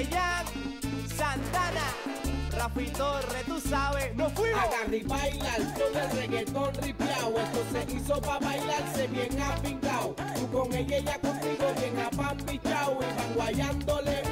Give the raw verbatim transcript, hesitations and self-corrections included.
Daddy Yankee, Santana, Rafi Torres, tú sabes, nos fuimos. Agarra y bailar, todo el reggaetón ripiao. Esto se hizo pa' bailarse bien apingao. Tú con ella, ella contigo bien apampichao. Y van guayándole